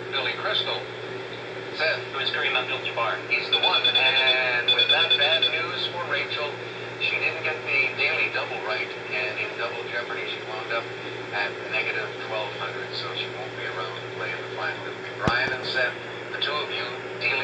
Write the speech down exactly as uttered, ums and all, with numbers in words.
Billy Crystal. Seth. It was Kareem Abdul-Jabbar. He's the one. And with that bad news for Rachel, she didn't get the daily double right, and in double jeopardy she wound up at negative twelve